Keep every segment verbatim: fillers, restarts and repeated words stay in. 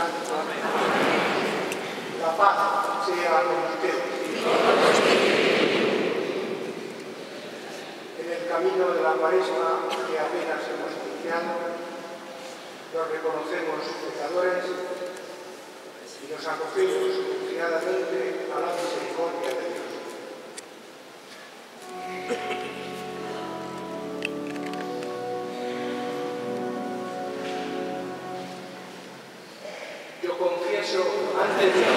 Santo. Amén. La paz sea con ustedes. En el camino de la Cuaresma que apenas hemos iniciado, nos reconocemos pecadores y nos acogemos confiadamente a la misericordia de Dios. Yo confieso ante Dios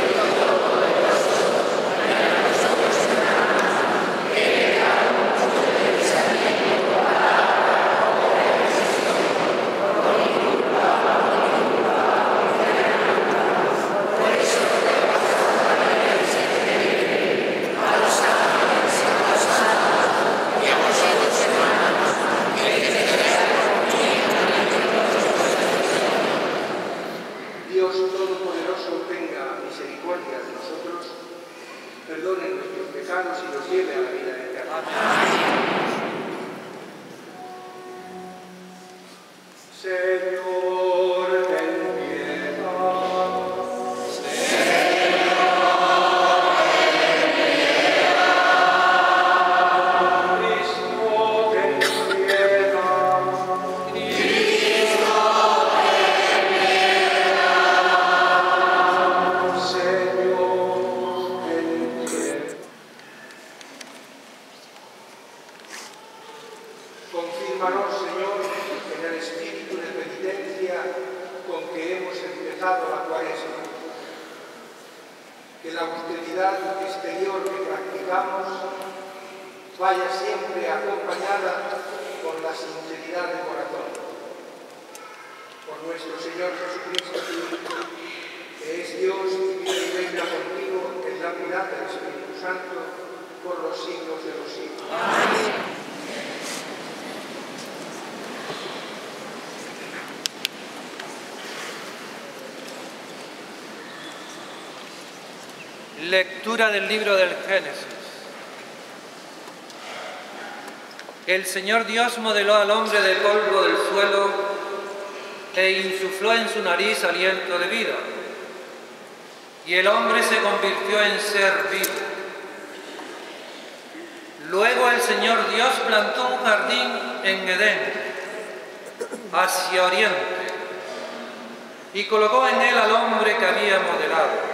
vaya siempre acompañada por la sinceridad de corazón. Por nuestro Señor Jesucristo, que es Dios y vive y reina contigo en la unidad del Espíritu Santo por los siglos de los siglos. Amén. Lectura del libro del Génesis. El Señor Dios modeló al hombre de polvo del suelo e insufló en su nariz aliento de vida, y el hombre se convirtió en ser vivo. Luego el Señor Dios plantó un jardín en Edén, hacia oriente, y colocó en él al hombre que había modelado.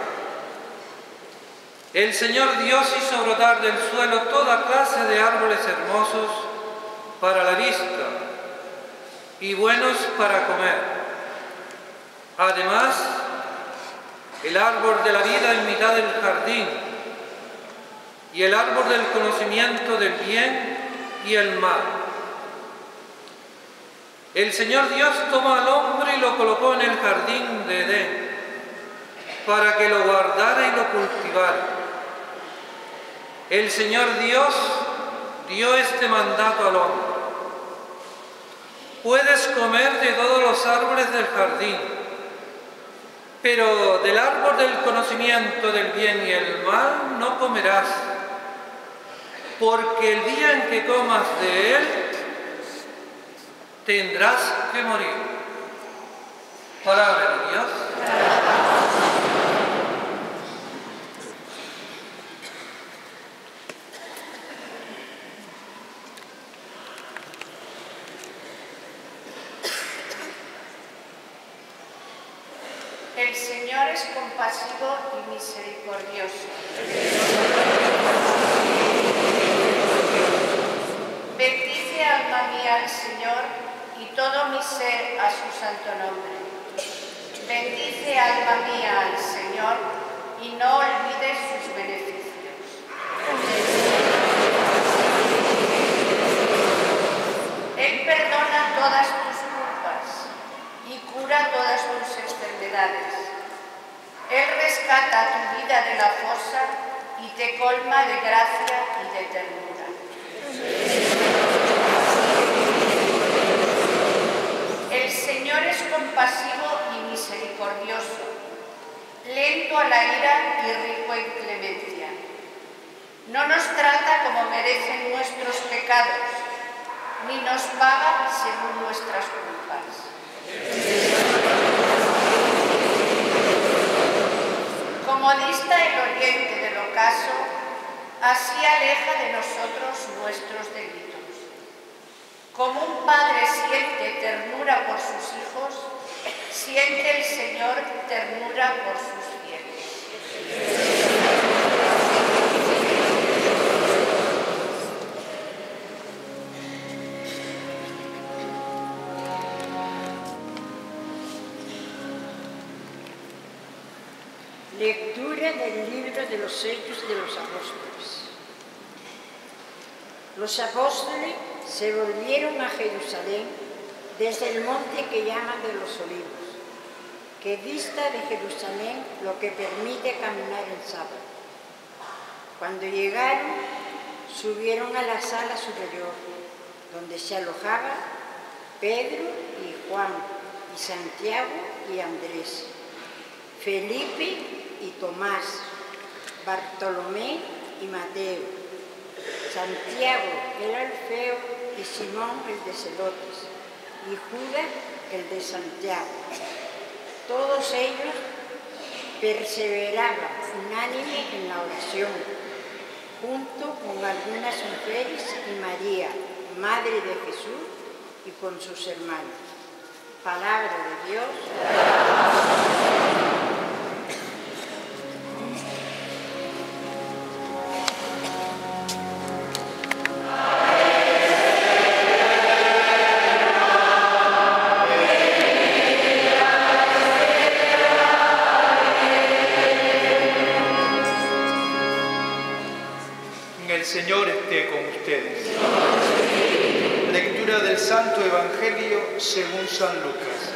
El Señor Dios hizo brotar del suelo toda clase de árboles hermosos para la vista y buenos para comer. Además, el árbol de la vida en mitad del jardín y el árbol del conocimiento del bien y el mal. El Señor Dios tomó al hombre y lo colocó en el jardín de Edén para que lo guardara y lo cultivara. El Señor Dios dio este mandato al hombre: puedes comer de todos los árboles del jardín, pero del árbol del conocimiento del bien y el mal no comerás, porque el día en que comas de él tendrás que morir. Palabra de Dios. El Señor es compasivo y misericordioso. Bendice, alma mía, al Señor, y todo mi ser a su santo nombre. Bendice, alma mía, al Señor, y no olvides sus beneficios. Él perdona todas tus culpas y cura todas tus enfermedades. Él rescata tu vida de la fosa y te colma de gracia y de ternura. El Señor es compasivo y misericordioso, lento a la ira y rico en clemencia. No nos trata como merecen nuestros pecados, ni nos paga según nuestras culpas. Como dista el oriente del ocaso, así aleja de nosotros nuestros delitos. Como un padre siente ternura por sus hijos, siente el Señor ternura por sus fieles. Lectura del libro de los Hechos de los Apóstoles. Los apóstoles se volvieron a Jerusalén desde el monte que llaman de los Olivos, que dista de Jerusalén lo que permite caminar el sábado. Cuando llegaron, subieron a la sala superior, donde se alojaban Pedro y Juan, y Santiago y Andrés, Felipe y Tomás, Bartolomé y Mateo, Santiago el Alfeo y Simón el de Celotes, y Judas el de Santiago. Todos ellos perseveraban unánime en la oración, junto con algunas mujeres y María, Madre de Jesús, y con sus hermanos. Palabra de Dios. El Señor esté con ustedes. Lectura del Santo Evangelio según San Lucas.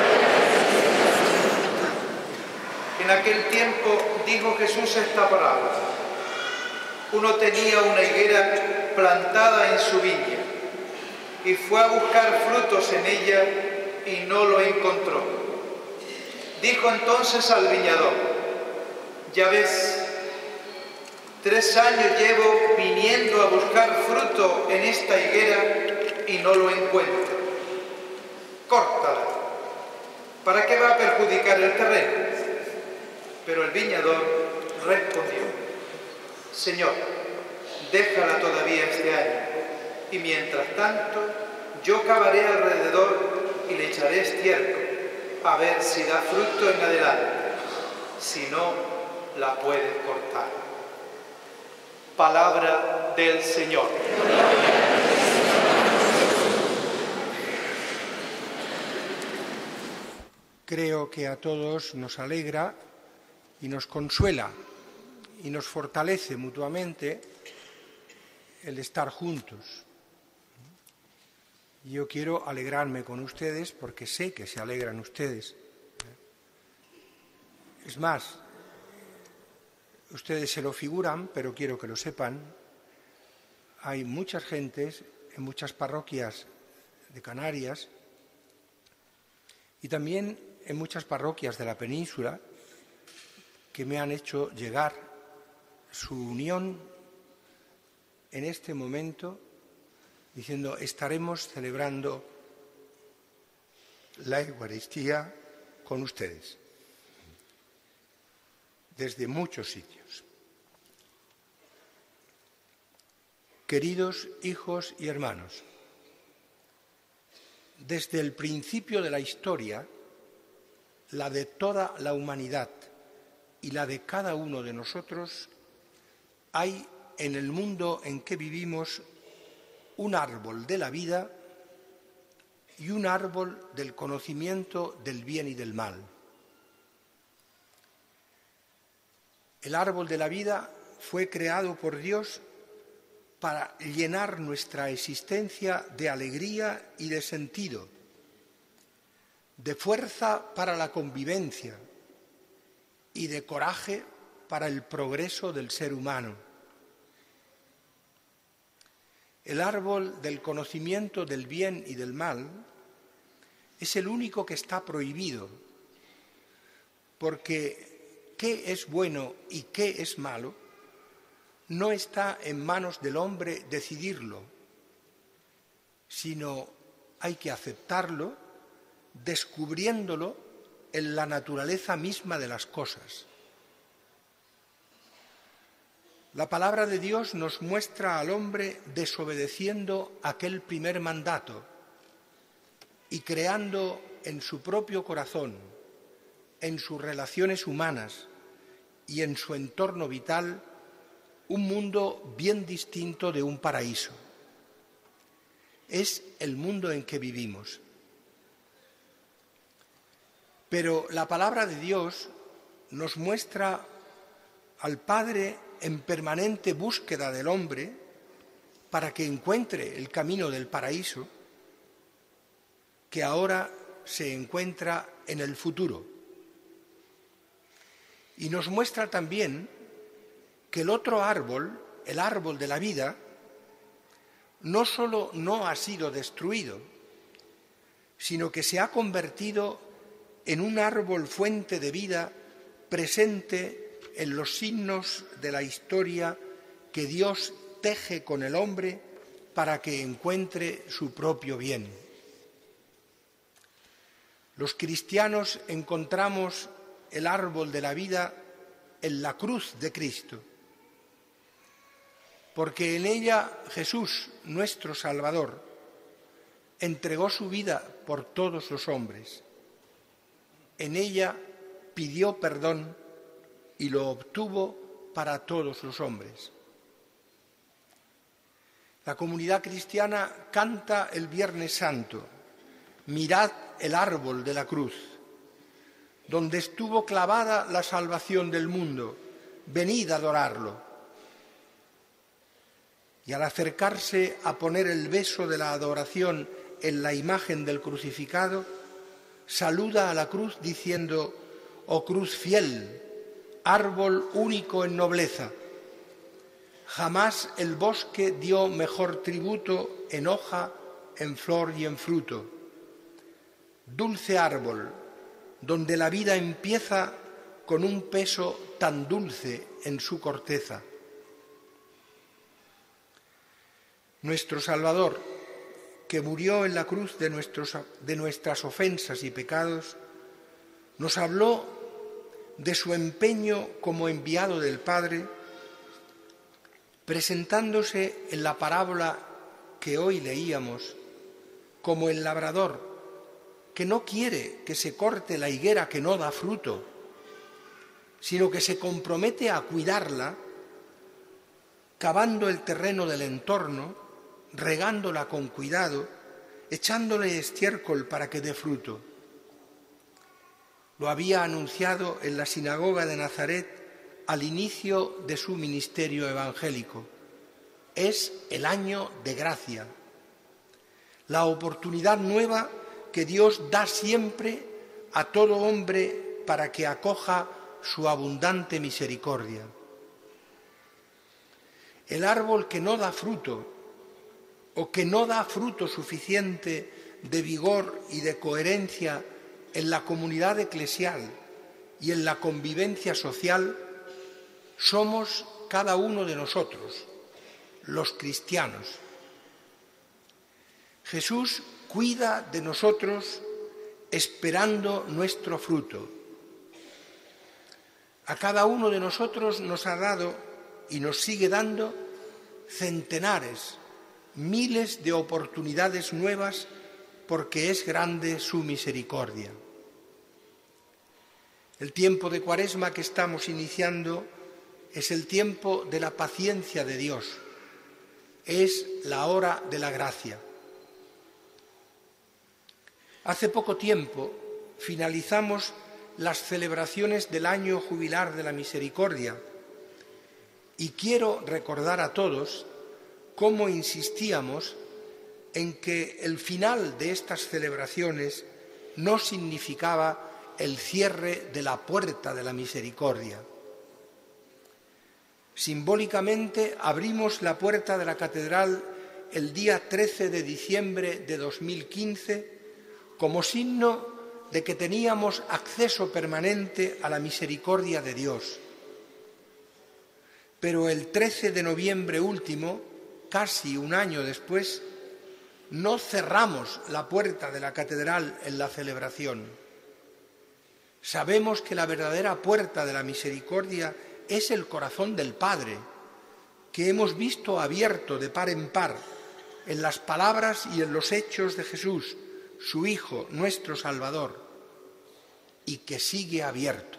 En aquel tiempo dijo Jesús esta parábola. Uno tenía una higuera plantada en su viña y fue a buscar frutos en ella y no lo encontró. Dijo entonces al viñador: ya ves, Tres años llevo viniendo a buscar fruto en esta higuera y no lo encuentro. Córtala. ¿Para qué va a perjudicar el terreno? Pero el viñador respondió: Señor, déjala todavía este año, y mientras tanto yo cavaré alrededor y le echaré estiércol, a ver si da fruto en adelante. Si no, la puedes cortar. Palabra del Señor. Creo que a todos nos alegra y nos consuela y nos fortalece mutuamente el estar juntos. Yo quiero alegrarme con ustedes porque sé que se alegran ustedes. Es más, ustedes se lo figuran, pero quiero que lo sepan. Hay muchas gentes en muchas parroquias de Canarias y también en muchas parroquias de la península que me han hecho llegar su unión en este momento diciendo: estaremos celebrando la Eucaristía con ustedes, desde muchos sitios. Queridos hijos y hermanos, desde el principio de la historia, la de toda la humanidad y la de cada uno de nosotros, hay en el mundo en que vivimos un árbol de la vida y un árbol del conocimiento del bien y del mal. El árbol de la vida fue creado por Dios para llenar nuestra existencia de alegría y de sentido, de fuerza para la convivencia y de coraje para el progreso del ser humano. El árbol del conocimiento del bien y del mal es el único que está prohibido, porque qué es bueno y qué es malo no está en manos del hombre decidirlo, sino hay que aceptarlo, descubriéndolo en la naturaleza misma de las cosas. La palabra de Dios nos muestra al hombre desobedeciendo aquel primer mandato y creando en su propio corazón, en sus relaciones humanas y en su entorno vital un mundo bien distinto de un paraíso. Es el mundo en que vivimos. Pero la palabra de Dios nos muestra al Padre en permanente búsqueda del hombre para que encuentre el camino del paraíso que ahora se encuentra en el futuro. Y nos muestra también que el otro árbol, el árbol de la vida, no solo no ha sido destruido, sino que se ha convertido en un árbol fuente de vida presente en los signos de la historia que Dios teje con el hombre para que encuentre su propio bien. Los cristianos encontramos el árbol de la vida en la cruz de Cristo, porque en ella Jesús, nuestro Salvador, entregó su vida por todos los hombres. En ella pidió perdón y lo obtuvo para todos los hombres. La comunidad cristiana canta el Viernes Santo: mirad el árbol de la cruz, donde estuvo clavada la salvación del mundo, venid a adorarlo. Y al acercarse a poner el beso de la adoración en la imagen del crucificado, saluda a la cruz diciendo: oh cruz fiel, árbol único en nobleza, jamás el bosque dio mejor tributo en hoja, en flor y en fruto. Dulce árbol, donde la vida empieza con un peso tan dulce en su corteza. Nuestro Salvador, que murió en la cruz de, nuestros, de nuestras ofensas y pecados, nos habló de su empeño como enviado del Padre, presentándose en la parábola que hoy leíamos como el labrador que no quiere que se corte la higuera que no da fruto, sino que se compromete a cuidarla, cavando el terreno del entorno, regándola con cuidado, echándole estiércol para que dé fruto. Lo había anunciado en la sinagoga de Nazaret al inicio de su ministerio evangélico. Es el año de gracia, la oportunidad nueva que Dios da siempre a todo hombre para que acoja su abundante misericordia. El árbol que no da fruto o que no da fruto suficiente de vigor y de coherencia en la comunidad eclesial y en la convivencia social, somos cada uno de nosotros, los cristianos. Jesús cuida de nosotros esperando nuestro fruto. A cada uno de nosotros nos ha dado y nos sigue dando centenares, miles de oportunidades nuevas porque es grande su misericordia. El tiempo de Cuaresma que estamos iniciando es el tiempo de la paciencia de Dios, es la hora de la gracia. Hace poco tiempo finalizamos las celebraciones del año jubilar de la misericordia y quiero recordar a todos cómo insistíamos en que el final de estas celebraciones no significaba el cierre de la puerta de la misericordia. Simbólicamente abrimos la puerta de la catedral el día trece de diciembre de dos mil quince como signo de que teníamos acceso permanente a la misericordia de Dios. Pero el trece de noviembre último, casi un año después, no cerramos la puerta de la catedral en la celebración. Sabemos que la verdadera puerta de la misericordia es el corazón del Padre, que hemos visto abierto de par en par en las palabras y en los hechos de Jesús, su Hijo, nuestro Salvador, y que sigue abierto.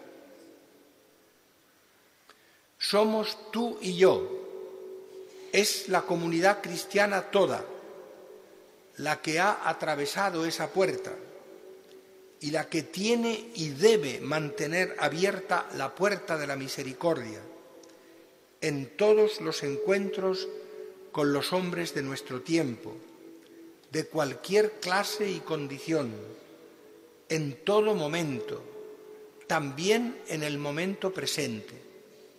Somos tú y yo, es la comunidad cristiana toda la que ha atravesado esa puerta y la que tiene y debe mantener abierta la puerta de la misericordia en todos los encuentros con los hombres de nuestro tiempo, de cualquier clase y condición, en todo momento, también en el momento presente.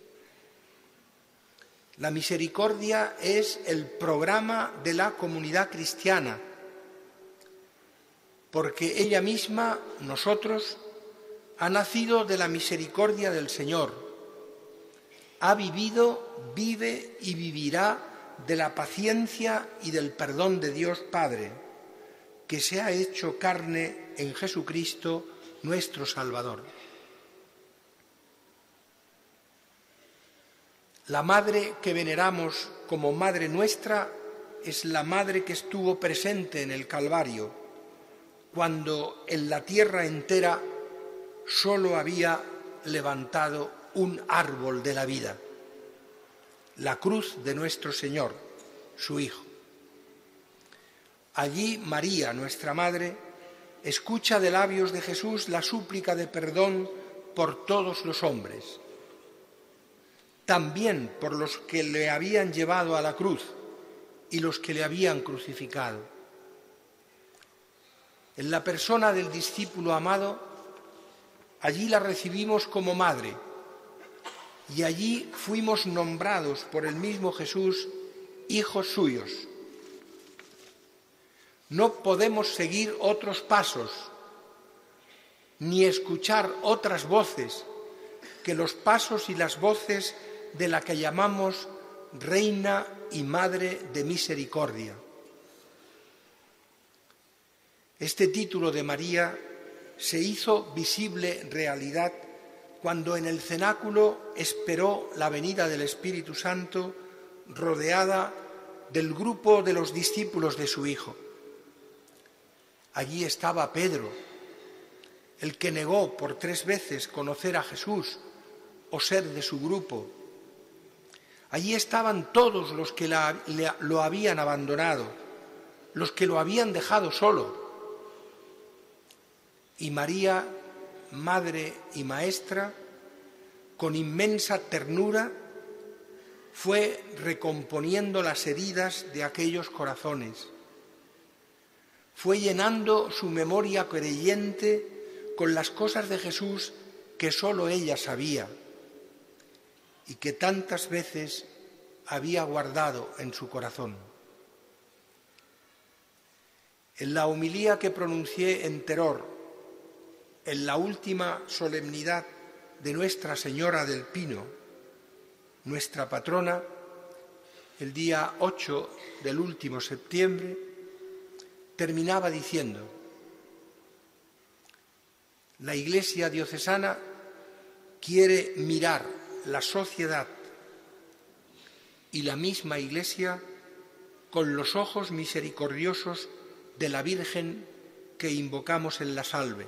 La misericordia es el programa de la comunidad cristiana, porque ella misma, nosotros, ha nacido de la misericordia del Señor, ha vivido, vive y vivirá de la paciencia y del perdón de Dios Padre, que se ha hecho carne en Jesucristo, nuestro Salvador. La Madre que veneramos como Madre nuestra es la Madre que estuvo presente en el Calvario, cuando en la tierra entera solo había levantado un árbol de la vida, la cruz de nuestro Señor, su Hijo. Allí María, nuestra Madre, escucha de labios de Jesús la súplica de perdón por todos los hombres, también por los que le habían llevado a la cruz y los que le habían crucificado. En la persona del discípulo amado, allí la recibimos como madre y allí fuimos nombrados por el mismo Jesús hijos suyos. No podemos seguir otros pasos ni escuchar otras voces que los pasos y las voces de la que llamamos Reina y Madre de Misericordia. Este título de María se hizo visible realidad cuando en el cenáculo esperó la venida del Espíritu Santo rodeada del grupo de los discípulos de su Hijo. Allí estaba Pedro, el que negó por tres veces conocer a Jesús o ser de su grupo. Allí estaban todos los que la, le, lo habían abandonado, los que lo habían dejado solo. Y María, madre y maestra, con inmensa ternura, fue recomponiendo las heridas de aquellos corazones. Fue llenando su memoria creyente con las cosas de Jesús que sólo ella sabía y que tantas veces había guardado en su corazón. En la homilía que pronuncié en Teror, en la última solemnidad de Nuestra Señora del Pino, nuestra patrona, el día ocho del último septiembre, terminaba diciendo: la Iglesia diocesana quiere mirar la sociedad y la misma Iglesia con los ojos misericordiosos de la Virgen que invocamos en la salve.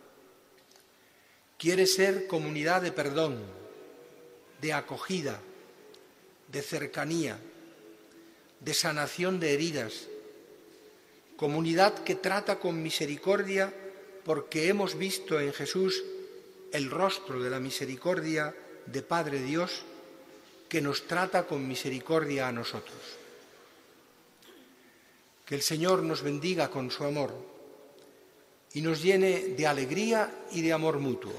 Quiere ser comunidad de perdón, de acogida, de cercanía, de sanación de heridas, comunidad que trata con misericordia porque hemos visto en Jesús el rostro de la misericordia de Padre Dios que nos trata con misericordia a nosotros. Que el Señor nos bendiga con su amor y nos llene de alegría y de amor mutuo.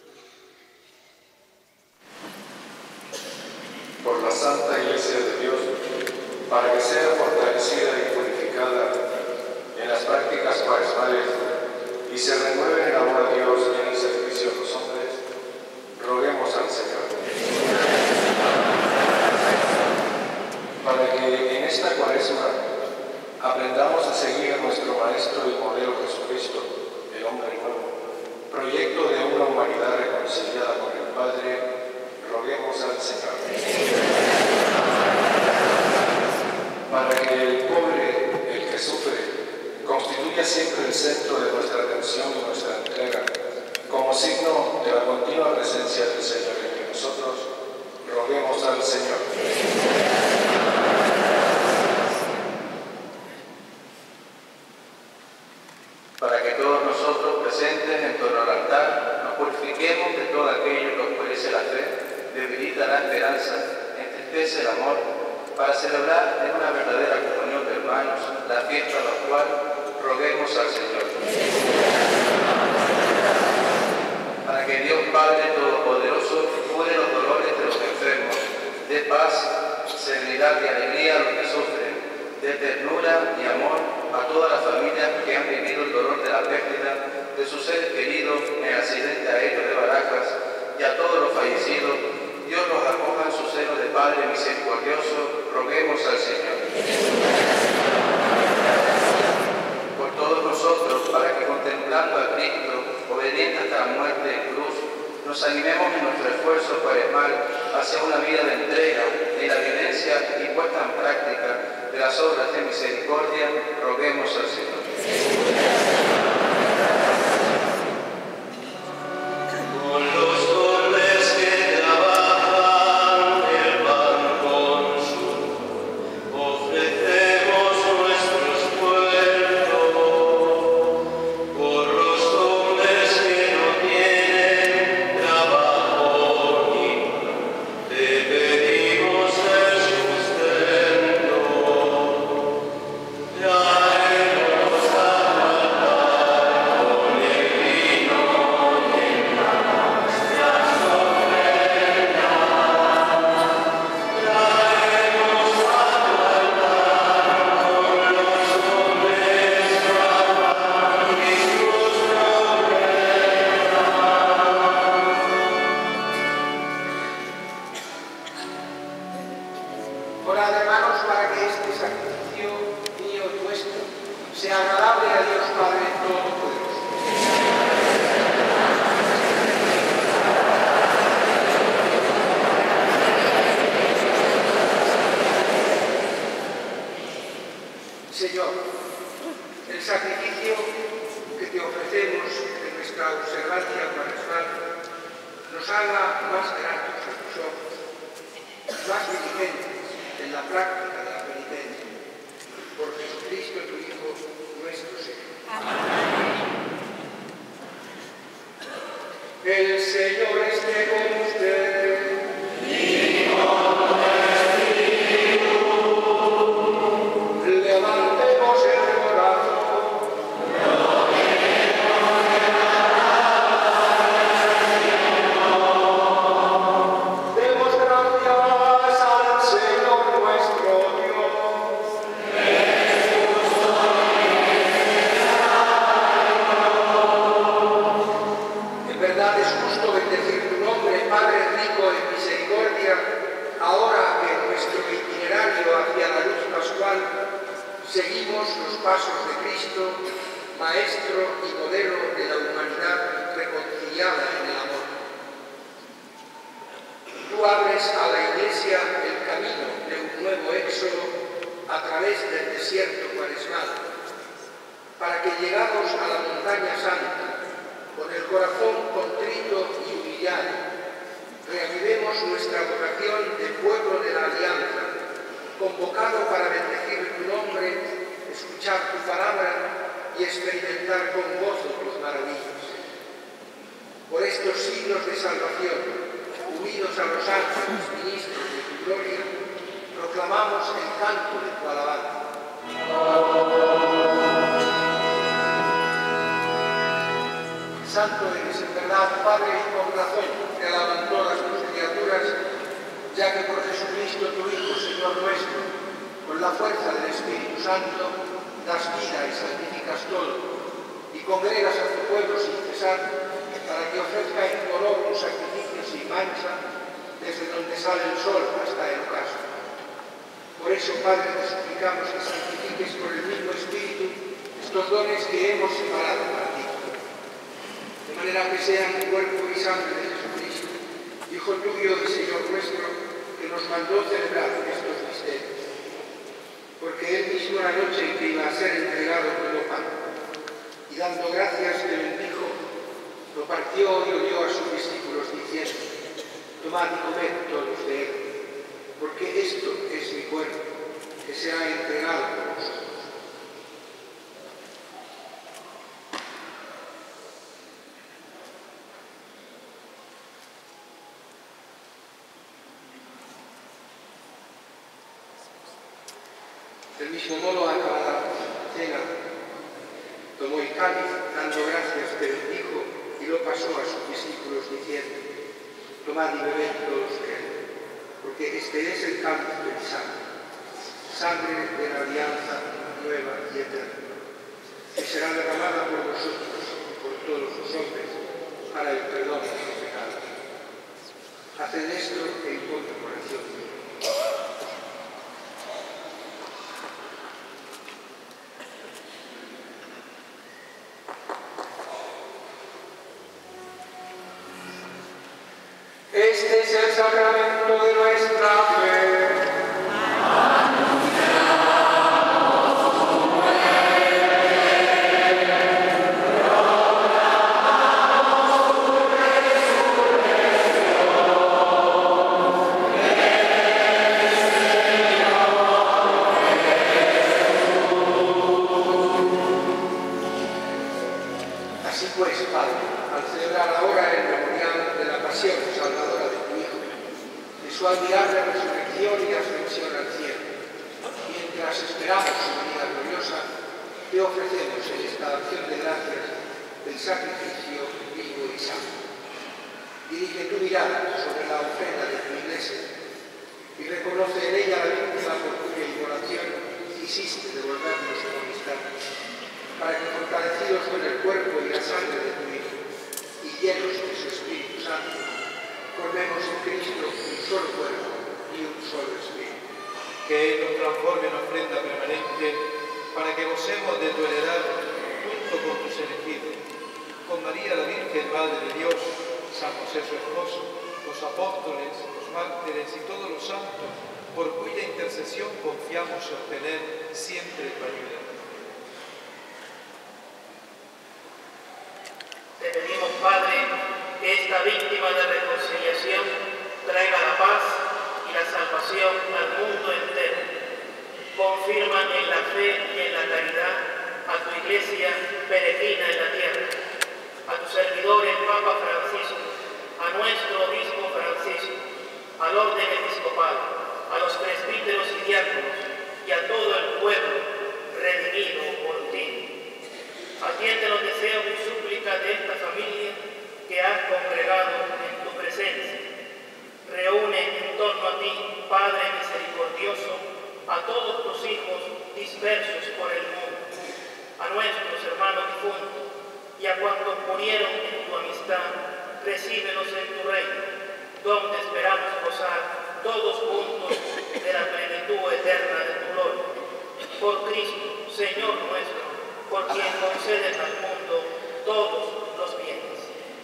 Por la Santa Iglesia de Dios, para que sea fortalecida y purificada en las prácticas cuaresmales y se renueve en amor a Dios y en el servicio a los hombres, roguemos al Señor. Para que en esta cuaresma aprendamos a seguir a nuestro Maestro y modelo Jesucristo, el hombre nuevo, proyecto de una humanidad reconciliada con el Padre, roguemos al Señor. el centro de nuestra atención y nuestra entrega, como signo de la continua presencia del Señor entre nosotros, roguemos al Señor. Para que todos nosotros presentes en torno al altar nos purifiquemos de todo aquello que oscurece la fe, debilita la esperanza, entristece el amor, para celebrar en una verdadera comunión de hermanos la fiesta pascual, roguemos al Señor. Para que Dios Padre Todopoderoso cure los dolores de los enfermos, dé paz, serenidad y alegría a los que sufren, dé ternura y amor a todas las familias que han vivido el dolor de la pérdida de sus seres queridos en el accidente aéreo de Barajas, y a todos los fallecidos. Dios los acoja en su seno de Padre misericordioso, roguemos al Señor. Por todos nosotros, para que contemplando a Cristo, obediente hasta la muerte en cruz, nos animemos en nuestro esfuerzo cuaresmal hacia una vida de entrega en la vivencia y puesta en práctica de las obras de misericordia, roguemos al Señor. Orad, hermanos, para que este sacrificio mío y vuestro sea agradable a Dios Padre Todopoderoso. Señor, el sacrificio que te ofrecemos en nuestra observancia cuaresmal nos haga más gratos a tus ojos, más diligentes en la práctica de la penitencia, por Jesucristo tu Hijo, nuestro Señor. Amén. El Señor esté con ustedes. Y con tu espíritu. Levantemos el corazón. Demos gracias al Señor nuestro Dios. En verdad es justo bendecir tu nombre, Padre rico en misericordia, ahora que en nuestro itinerario hacia la luz pascual seguimos los pasos de Cristo, Maestro y modelo de la humanidad reconciliada en el amor. Tú abres a la Iglesia el camino de un nuevo éxodo a través del desierto cuaresmal, para que llegados a la montaña santa, con el corazón contrito y humillado, reavivemos nuestra vocación de pueblo de la alianza, convocado para bendecir tu nombre, escuchar tu palabra y experimentar con gozo tus maravillas. Por estos signos de salvación, unidos a los ángeles ministros de tu gloria, proclamamos el canto de tu alabanza. Santo eres en verdad, Padre, y con razón te alaban todas tus criaturas, ya que por Jesucristo tu Hijo, Señor nuestro, con la fuerza del Espíritu Santo, das vida y santificas todo, y congregas a tu pueblo sin cesar, para que ofrezca en color un sacrificio sin mancha, desde donde sale el sol hasta el ocaso. Por eso, Padre, te suplicamos que santifiques por el mismo Espíritu estos dones que hemos separado para ti, de manera que sean cuerpo y sangre de Jesucristo, Hijo tuyo y Señor nuestro, que nos mandó celebrar estos misterios. Porque él mismo la noche en que iba a ser entregado tomó pan, dando gracias le bendijo, lo partió y lo dio a sus discípulos diciendo: tomad y comed todos de él, porque esto es mi cuerpo, que será entregado por vosotros. Del mismo modo, acabada la cena, tomó el cáliz, dando gracias, te bendijo y lo pasó a sus discípulos diciendo: tomad y bebed todos de él, porque este es el cáliz de mi sangre, sangre de la alianza nueva y eterna, que será derramada por vosotros y por todos los hombres para el perdón de los pecados. Haced esto en conmemoración mía. Este es el sacramento de nuestra fe. Así pues, Padre, al celebrar ahora el memorial de la pasión salvadora de tu Hijo, de su admirable resurrección y ascensión al cielo, mientras esperamos su venida gloriosa, te ofrecemos en esta acción de gracias el sacrificio vivo y santo. Dirige tu mirada sobre la ofrenda de tu Iglesia y reconoce en ella la víctima por cuya inmolación quisiste devolvernos su amistad, para que, fortalecidos con el cuerpo y la sangre de tu Hijo y llenos de su Espíritu Santo, formemos en Cristo un solo cuerpo y un solo Espíritu. Que Él nos transforme en ofrenda permanente, para que gocemos de tu heredad junto con tus elegidos, con María la Virgen, Madre de Dios, San José su esposo, los apóstoles, los mártires y todos los santos, por cuya intercesión confiamos en obtener siempre tu ayuda. Te pedimos, Padre, que esta víctima de reconciliación traiga la paz y la salvación al mundo entero. Confirma en la fe y en la caridad a tu Iglesia peregrina en la tierra, a tu servidor el Papa Francisco, a nuestro Obispo Francisco, al orden episcopal, a los presbíteros y diáconos y a todo el pueblo redimido por ti. Atiende los deseos y súplicas de esta familia que has congregado en tu presencia. Reúne en torno a ti, Padre misericordioso, a todos tus hijos dispersos por el mundo, a nuestros hermanos difuntos y a cuantos murieron en tu amistad, recíbelos en tu reino, donde esperamos gozar todos juntos de la plenitud eterna de tu gloria. Por Cristo, Señor nuestro, por quien concedes al mundo todos los bienes.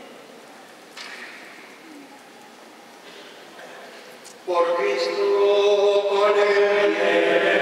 Por Cristo, con el bien.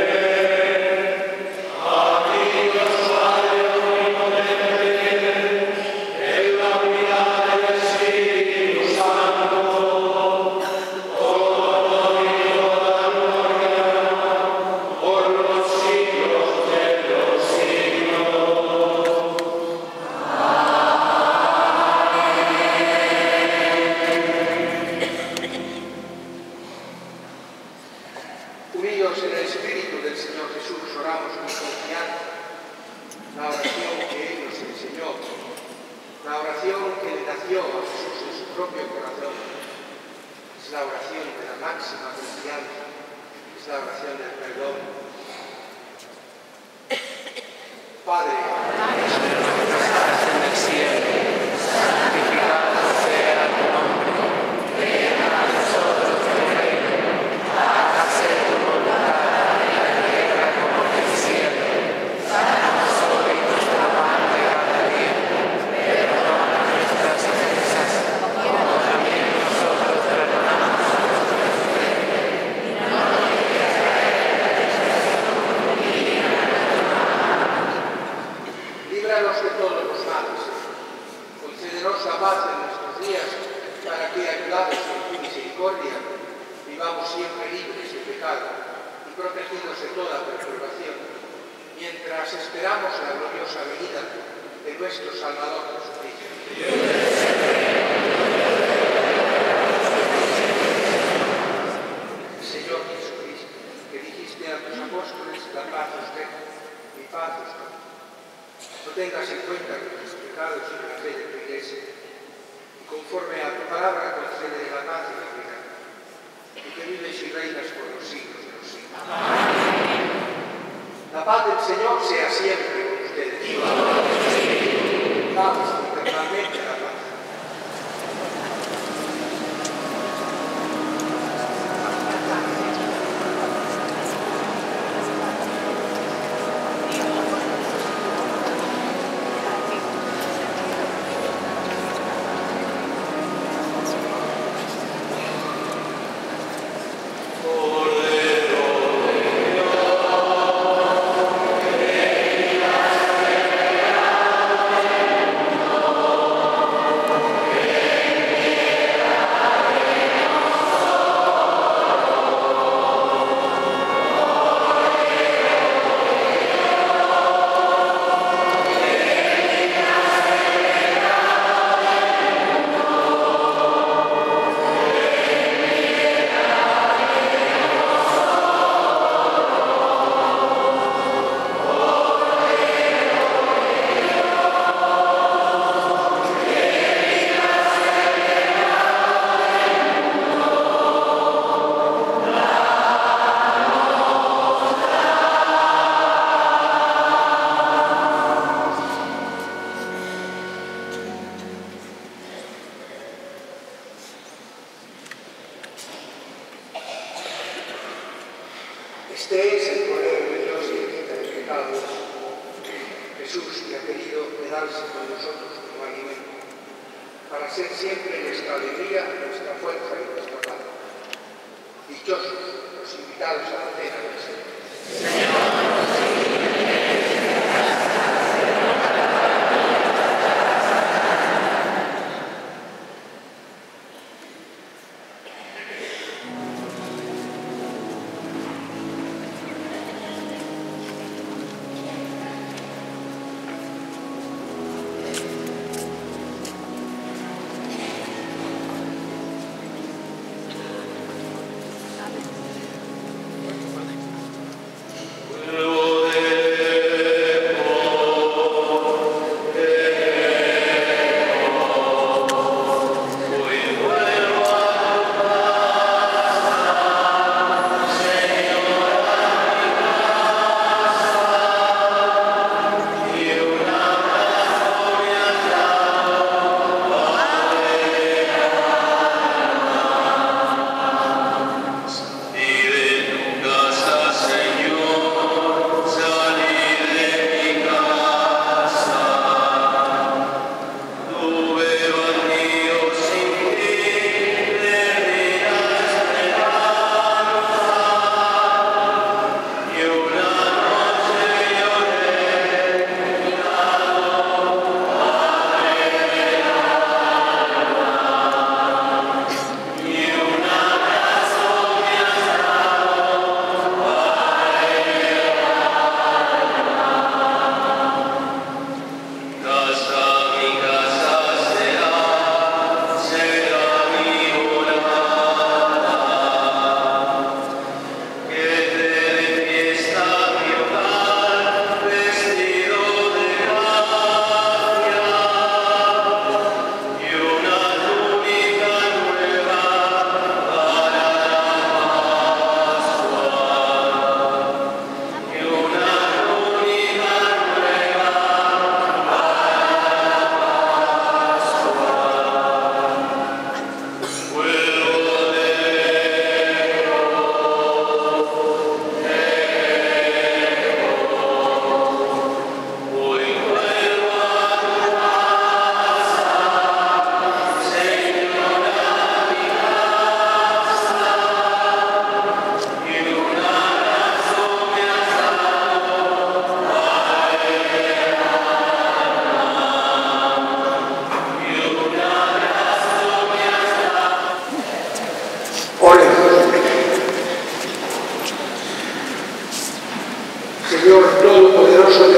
Unidos en el Espíritu del Señor Jesús, oramos con confianza la oración que Él nos enseñó, la oración que le nació a Jesús en su propio corazón. Es la oración de la máxima confianza, es la oración del perdón. Padre, que estás en el cielo, santificado sea tu nombre. Venga a nosotros tu reino. Hágase tu voluntad en la tierra como en el cielo. Danos hoy nuestro pan de cada día. Perdona nuestras ofensas, como también nosotros perdonamos a nuestros ofensores. No nos dejes caer en la tentación y líbranos del mal. misericordia, vivamos siempre libres de pecado y protegidos de toda perturbación, mientras esperamos la gloriosa venida de nuestro Salvador Jesucristo. Señor Jesucristo, que dijiste a tus apóstoles, la paz os dejo, mi paz os doy. No tengas en cuenta nuestros pecados y la fe de tu Iglesia, y conforme a tu palabra concede la paz y la vida, y que vives y reinas por los siglos de los siglos. Amén. La paz del Señor sea siempre con ustedes. Damos eternamente la paz. Este es el Cordero de Dios que quita el pecado. Jesús, que ha querido quedarse con nosotros como alimento, para ser siempre nuestra alegría, nuestra fuerza y nuestra paz. Dichosos los invitados a la cena del Señor. Amén.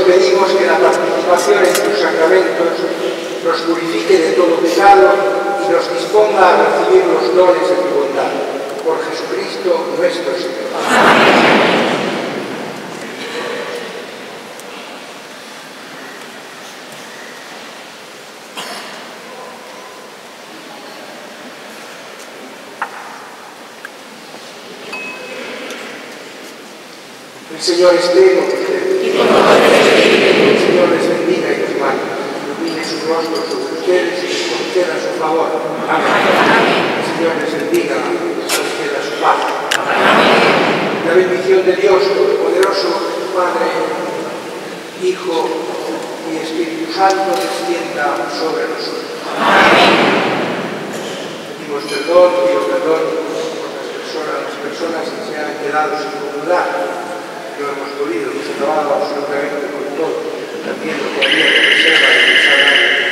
pedimos que la participación en tus sacramentos nos purifique de todo pecado y nos disponga a recibir los dones de tu bondad. Por Jesucristo nuestro Señor. Amén. El Señor esté con ustedes. El Señor les bendiga y les guarde. Ilumine su rostro sobre ustedes y les conceda su favor. Amén. El Señor les bendiga y les conceda su paz. Amén. La bendición de Dios Todopoderoso, Padre, Hijo y Espíritu Santo descienda sobre nosotros. Amén. Pedimos perdón, pido perdón por las personas, las personas que se han quedado sin comulgar. No hemos podido, hemos acabado absolutamente con todo, también lo que había de reserva de pensar.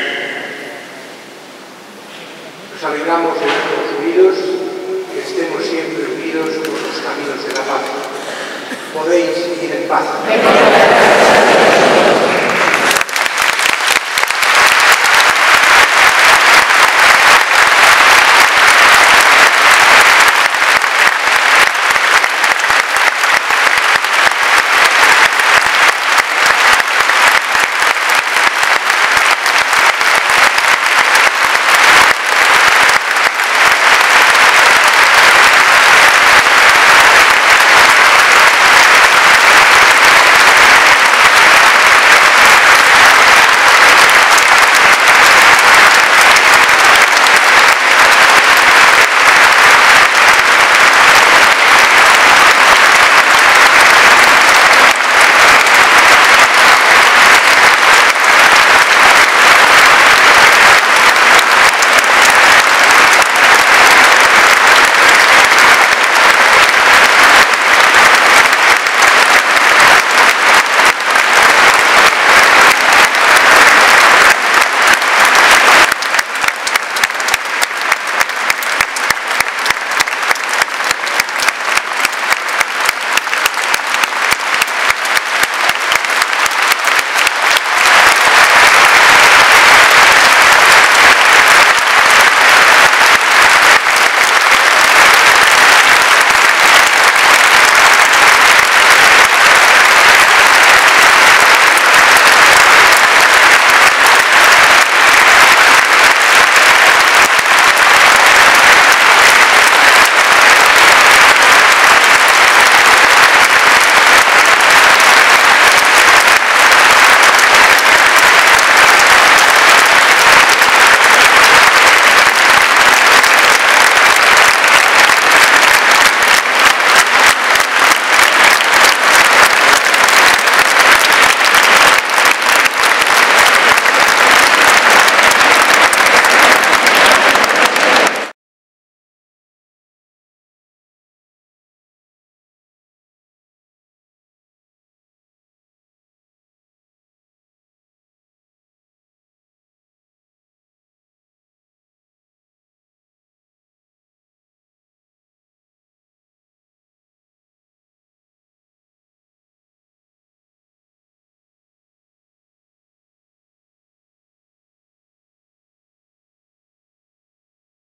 Nos alegramos de vernos unidos, que estemos siempre unidos por los caminos de la paz. Podéis ir en paz.